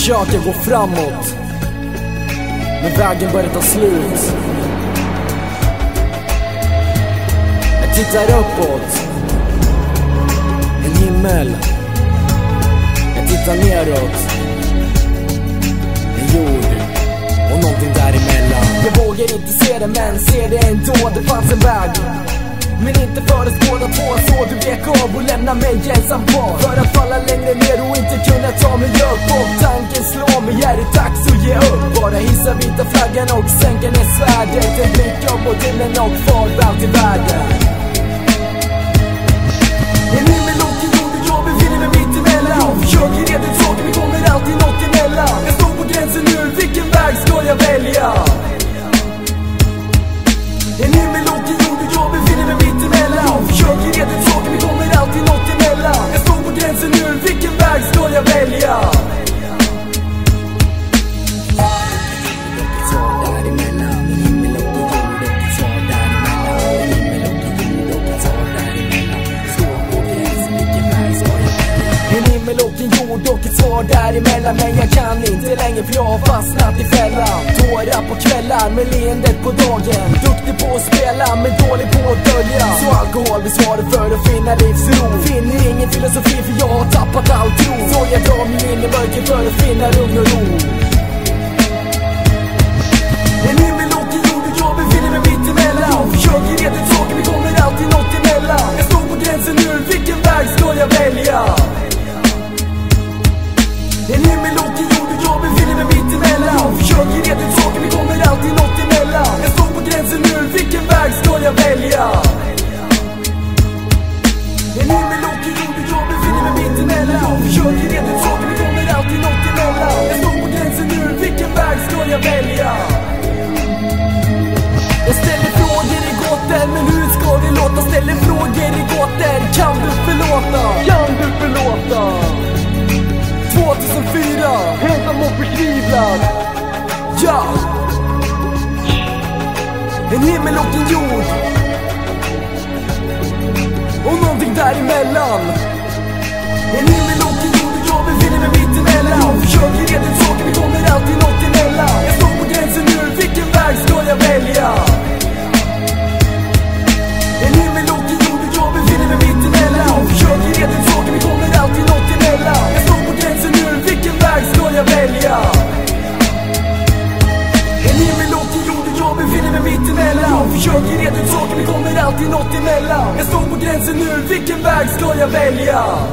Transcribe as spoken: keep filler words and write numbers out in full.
försöker gå framåt, men vägen börjar ta slut. Jag tittar uppåt, en himmel. Jag tittar neråt, en jord och någonting däremellan. Jag vågar inte se det, men ser det ändå. Det fanns en väg, men inte för oss båda två. Så du vek av och lämna mig ensam kvar, för att falla längre ner och inte kunna ta mig upp. Och tanken slår mig, är det dags att ge upp? Bara hissa vita flaggan och sänka ner svärdet. En blick upp mot himlen och farväl till världen. En himmel och en jord och jag befinner mig mitt emellan. Jag försöker redan saker, vi kommer alltid något emellan. Jag står på gränsen nu, vilken väg ska jag välja? En himmel och en jord och jag befinner mig mitt emellan. Jag försöker redan saker, vi kommer alltid något emellan. Jag står på gränsen nu, vilken väg ska jag välja? Och en jord och ett svar däremellan. Men jag kan inte längre, för jag har fastnat i fällan. Tårar på kvällar med leendet på dagen. Duktig på att spela men dålig på att dölja. Så alkohol blir svaret för att finna livsro. Finner ingen filosofi för jag har tappat all tro. Så jag drar mig in i mörker för att finna lugn och ro. En himmel och en jord och jag befinner mig mitt emellan. Jag försöker redan saker, vi kommer alltid något emellan. Jag står på gränsen nu, vilken väg ska jag välja? En himmel och en jord och jag befinner mig mitt emellan. Jag försöker redan saker, vi kommer alltid något emellan. Jag står på gränsen nu, vilken väg ska jag välja? En himmel och en jord och jag befinner mig mitt emellan. Jag försöker redan saker, vi kommer alltid något emellan. Jag står på gränsen nu, vilken väg ska jag välja? Jag ställer frågor i gåtor, men hur ska det låta? Ställer frågor i gåtor, kan du förlåta? Kan du förlåta? tvåtusenfyra, ensam och förtvivlad. Ja! En himmel och en jord och någonting däremellan. En himmel och en jord och jag befinner mig mitt emellan. Jag försöker redan saker, vi kommer alltid något emellan. Jag står på gränsen nu, vilken väg ska jag välja? En himmel och en jord och jag befinner mig mitt emellan. Jag försöker redan saker, vi kommer alltid något emellan. Jag står på gränsen nu, vilken väg ska jag välja? En himmel och en jord och jag befinner mig mitt emellan. Jag försöker redan saker, vi kommer alltid något emellan. Jag står på gränsen nu, vilken väg ska jag välja?